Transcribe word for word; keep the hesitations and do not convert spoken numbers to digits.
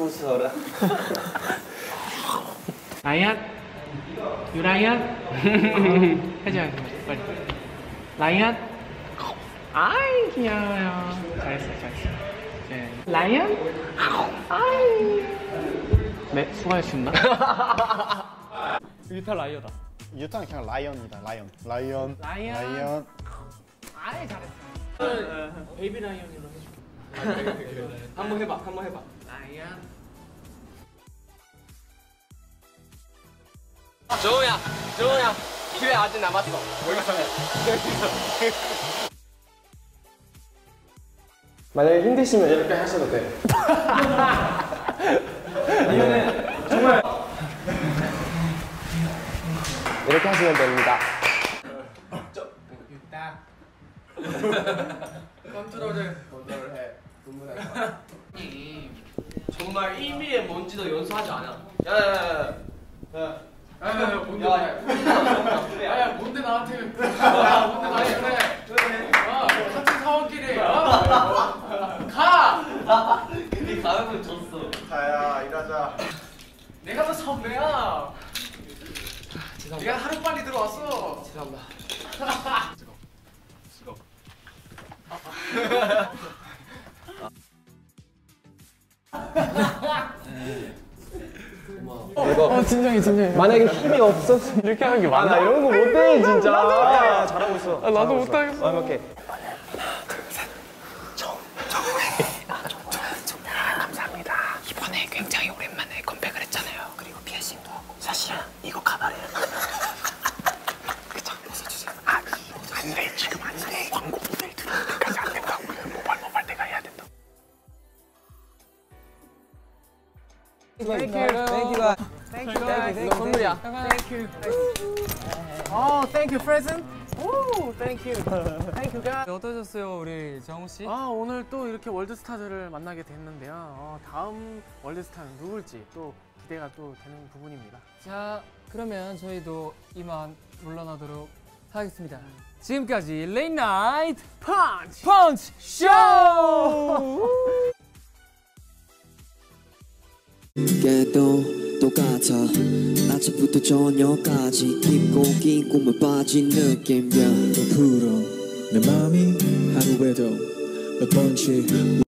무서워라. 라이언, 유라이언. 해줘야 돼, 빨리. 라이언. 아이 귀여워요. 잘했어, 잘했어. 네. 라이언. 아이. 네, 수고하셨습니다. 유타 라이어다. 유타는 그냥 라이언이다. 라이언. 라이언. 라이언. 라이언. 아이 잘했어. 베이비 라이언이라고 해줘. 한번 해봐, 한번 해봐. 라이언. 조우야, 조우야, 기회 아직 남았어. 만약에 힘드시면 이렇게 하셔도 돼. 아니면은 정말 이렇게 하시면 됩니다. 유타. 컨트롤을 컨트롤 해. 정말 일 밀리미터의 뭔지도 연습하지 않아. 야야야야. 야. 야야야 뭔데? 야, 야야 뭔데 나한테? 야 뭔데 나한테 그래? 어, 같은 사원끼리. 어? 가. 근데 가면 졌어. 자야 일하자. 내가 더 선배야. 네가 하루 빨리 들어왔어. 죄송합니다. 수고. 이거 어 진정해 진정해. 만약에 힘이 없었으면 이렇게 하는 게 맞나? 아, 이런 거 못해 진짜. 나도 야, 잘하고 있어. 아, 나도 못하겠어. 완벽해. 감사합니다. 이번에 굉장히 오랜만에 컴백을 했잖아요. 그리고 피어싱도 하고. 사실은 이거 가발이에요. 그쵸? 벗어주세요. 아, 안 돼. 지금 안 돼. 광고 모델 들어올 때까지 안 된다고. 모발 모발 내가 해야 된다. Thank you. Thank you. Thank you guys. 이거 선물이야. Thank you. Oh, thank you present. Oh, thank you. Thank you guys. 어떠셨어요, 우리 정우 씨? 아 오늘 또 이렇게 월드스타들을 만나게 됐는데요. 어, 다음 월드스타는 누굴지 또 기대가 또 되는 부분입니다. 자, 그러면 저희도 이만 물러나도록 하겠습니다. 지금까지 레이트 나이트 펀치! 펀치 쇼! 깨도 똑같아 아침부터 저녁까지 깊고 긴 꿈에 빠진 느낌이야 더 풀어 내 맘이 하루에도 몇 번씩